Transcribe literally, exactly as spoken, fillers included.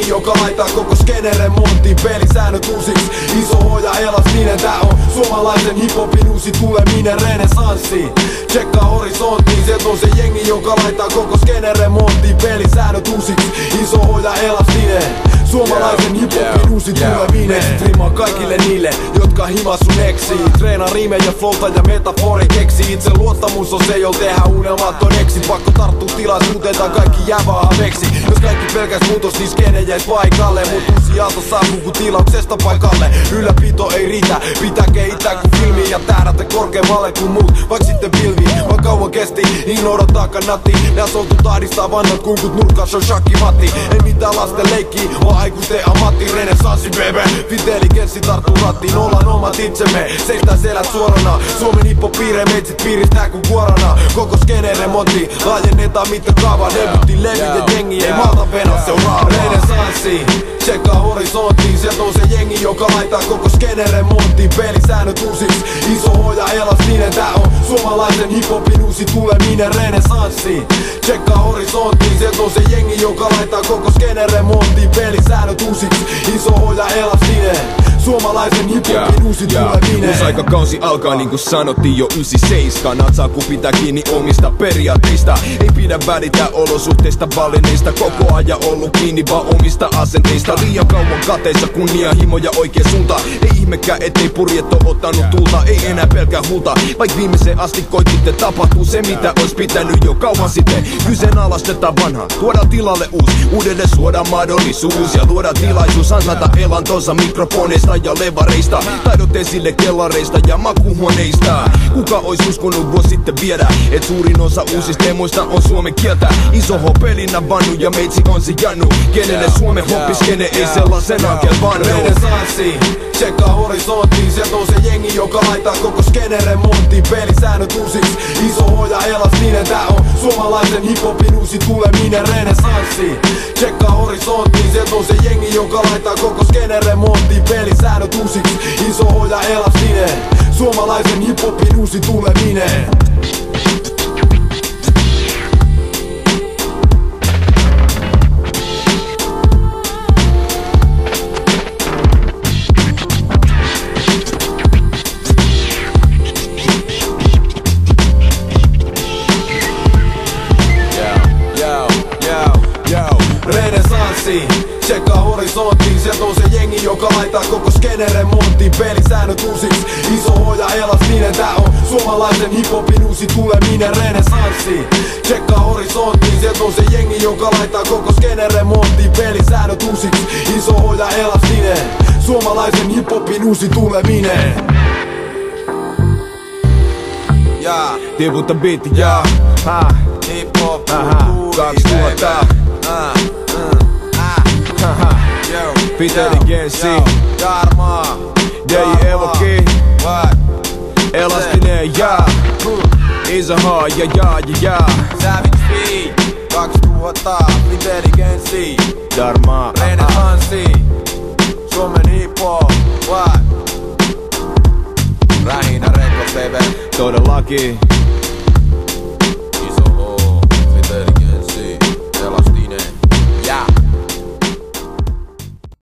joka laittaa koko skenen remonttiin. Pelisäännöt uusiksi, iso hoja elastinen. Tää on suomalaisen hiphopin uusi tuleminen Renesanssi. Tsekkaa horisonttiin, sielt on se jengi joka laittaa koko skenen remonttiin. Pelisäännöt uusiksi, iso hoja elastinen. Suomalaisen hiphopin uusi tuleminen. Strimaa kaikille niille, jotka himas sun eksii. Treenaa riimejä, flowta ja metafori keksii. Itse luottamus on se, jolla tehdään unelmat todeksi. Pakko tarttua tilaisuuteen, tää kaikki jää vaan veksi. Jos kaikki pelkäs muutos, niin skene jäis paikalle. Mut uusi aalto saapuu kun tilauksesta paikalle. Ylläpito ei riitä, pitää kehittää kun filmi. Ja tähdätä korkeammalle kuin muut, vaik sitten pilvi. Vaan kauan kesti, niin odottaa kannatti. Nää soltu tahdistaa vannat kunkut nurkas on shakkimatti. Ei mitään lasten leikkii, on aikuisten ammatti. Renesanssi baby, Finteligensi tarttuu rattiin. Ollaan omat itsemme, seistään selät suorana. Suomen hiphop piiree meitsit piiristää kun kuorana. Koko skene remontti, laajennetaan mittakaava. Debutti levy ja jengi ei malta venaa seuraavaa. Renesanssi, tsekkaa horisonttiin. Sielt on se jengi joka laittaa koko skene remonttiin. Pelisäännöt uusiksi, iso hoja elastinen. Tää on suomalaisen hiphopin uusi tuleminen Renesanssi. Tsekkaa horisonttiin. Sielt on se jengi joka laittaa koko skene remonttiin. Pelisäännöt uusiksi, iso hoja elastinen. Suomalaisen hiphopin uusi tuleminen. Uusi aikakausi alkaa niinku sanottiin jo yhdeksänkymmentäseitsemän. Natsaa kun pitää kiinni omista periaatteista. Ei pidä välittää olosuhteista valinneista. Koko ajan ollut kiinni vaan omista asenteista. Liian kauan kateissa kunnianhimoja oikea suunta. Ei ihmekään ettei purjet oo ottanut tulta. Ei enää pelkää hulta, vaik viimeiseen asti koititte. Tapahtuu se mitä ois pitänyt jo kauan sitten. Kyseenalaistetaan vanha, tuodaan tilalle uus. Uudelleen suodaan mahdollisuus ja luodaan tilaisuus ansata elantonsa mikrofoneista ja levareista. Taidot esille kellareista ja makuhuoneista. Kuka ois uskonut vuosi sitten viedä, et suurin osa uusista teemoista on suomen kieltä. Iso hopelinä vannu ja meitsi on se jannu. Kenelle suomen hoppiskene ei sellaisenaan kelvannu. Renesanssi, tsekkaa horisonttiin. Sielt on se jengi joka laittaa koko skene remonttiin. Pelisäännöt uusiksi, iso hoja elastinen. Tää on suomalaisen hiphopin uusi tuleminen Renesanssi. Tsekkaa horisonttiin. Sielt on se jengi joka laittaa koko skene remonttiin. Pelisäännöt uusiksi, iso hoja elastinen. Suomalaisen hiphopin uusi tuleminen. Renesanssi, tsekkaa horisonttiin. Sielt on se jengi joka laittaa koko skene remonttiin. Pelisäännöt uusiksi, iso hoja elastinen. Tää on suomalaisen hiphopin uusi tuleminen Renesanssi. Tsekkaa horisonttiin. Sielt on se jengi joka laittaa koko skene remonttiin. Pelisäännöt uusiksi, iso hoja elastinen. Suomalaisen hiphopin uusi tuleminen. Ja, tiputta biitti ja Hip-hop, kaksituhatta Finteligensi, D J Evoki, elastinen ja iso H ja ja ja ja Savage Speed, kaksituhatta Finteligensi, Dharma, Renesanssi, Suomen hip-hop, what? Rähinä Record baby. Todellakin.